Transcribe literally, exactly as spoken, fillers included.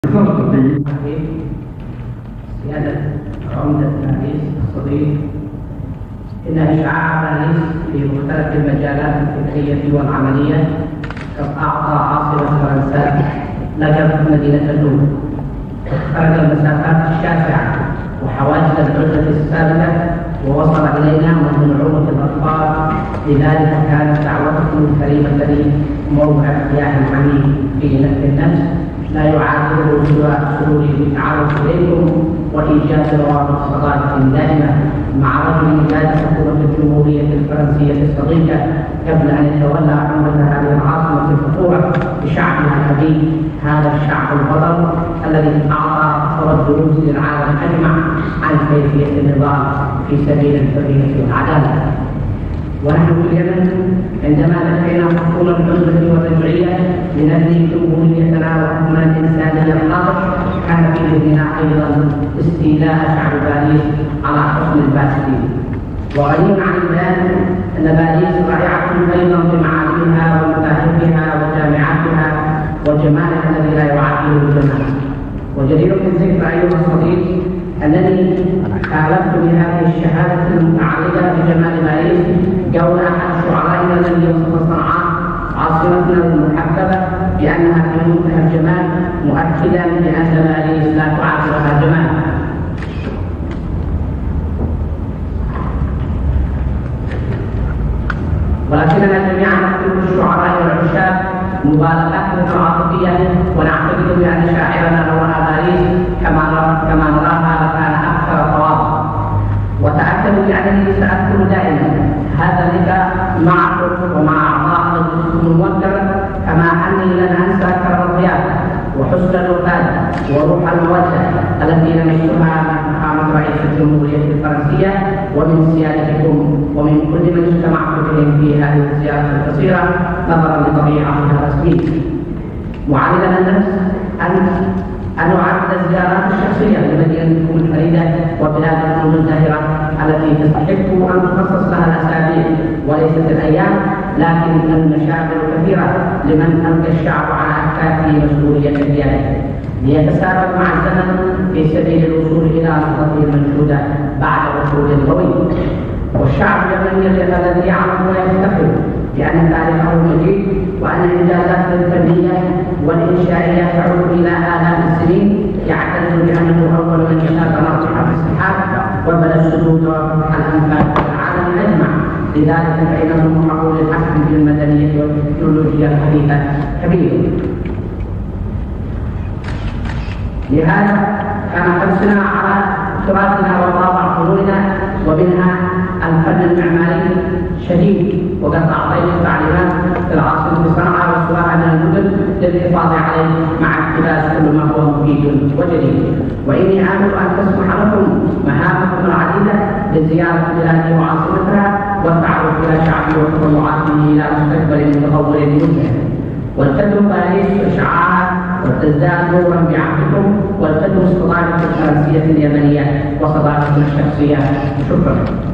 سيادة عمدة باريس الصديق، إن إشعاع باريس في مختلف المجالات الفكرية والعملية قد أعطى عاصمة فرنسا لقب مدينة اللوفر، خرج المسافات الشاسعة وحواجز العزلة السابقة ووصل إلينا منذ نعومة الأطفال. لذلك كانت دعوتكم الكريمة لي موضع ارتياح عميق في النفس لا يعادله سوى سروري بالتعرف إليكم وإيجاد روابط صداقة دائمة مع رجل كانت حكومة الجمهورية الفرنسية الصديقة قبل أن يتولى عمرة هذه العاصمة الفخورة بشعبها الأبي، هذا الشعب البطل الذي أعطى أكثر الدروس للعالم أجمع عن كيفية النضال في سبيل الحرية والعدالة. ونحن في اليمن عندما لقينا حكومة العزلة والرجعية لنبني جمهوريتنا وحكمنا الإنسانية الحاضر، كان في ذهننا أيضا استيلاء شعب باريس على حكم الفاسدين. وغني عن البيان أن باريس رائعة أيضا بمعالمها ومذاهبها وجامعاتها وجمالها الذي لا يعادله الجمال. وجدير بالذكر أيها الصديق أنني خالفت بهذه الشهادة المتعلقة بجمال باريس قول أحد شعرائنا الذي يوصف صنعاء عاصمتنا المحببة بأنها في منتهى الجمال، مؤكدا بأن باريس لا تعادلها جمال. ولكننا جميعا نحب الشعراء والعشاق مبالغاتهم عاطفية، ونعتقد بأن شاعرنا لو رأى باريس كما كما نراها لكان أكثر تواضعا. وتأكدوا بأنني سأذكر دائما هذا اللقاء معكم ومع أعضاء الجسم الموكل، كما أني لن أنسى كرم الضيافة وحسن الوفاء وروح المودة التي لمستها من فخامة رئيس الجمهورية الفرنسية ومن سيادتكم ومن كل من اجتمعت بهم في هذه الزيارة القصيرة نظرا لطبيعتها الرسمية. معلما النفس أن أن أعد الزيارات الشخصية لمدينتكم الفريدة وبلادكم المزدهرة التي تستحق أن تخصص لها الأسابيع وليست الأيام، لكن المشاغل كثيرة لمن ألقى الشعب على أكتافه مسؤولية الريادة ليتسابق مع الزمن في سبيل الوصول إلى نقطته المنشودة بعد وصول طويل. والشعب اليمني الذي يعرف ويفتخر بأن تاريخه مجيد وأن إنجازاته الفنية والإنشائية تعود إلى آلاف السنين، يعتز بأنه أول من يشاف ناطحة السحاب وبل السدود وفتح الأنفاق في العالم أجمع. لذلك فإنه محاول الحسن في المدنية والتكنولوجيا الحديثة كبير. لهذا كان حرصنا على تراثنا وطابع فنوننا ومنها الفن المعماري شديد، وقد أعطيت التعليمات في العاصمة صنعاء وسواها من المدن للحفاظ عليه مع اقتباس كل ما هو مفيد وجديد. وإني آمل أن تسمح لكم مهامكم العديدة لزيارة بلادي وعاصمتها والتعرف إلى شعبه وتطلعاته إلى مستقبل متطور مبهر. ولتدعو باريس إشعاعها وتزداد نورا بعهدكم، ولتدعو الصداقة الفرنسية اليمنية وصداقتنا الشخصية. شكرا.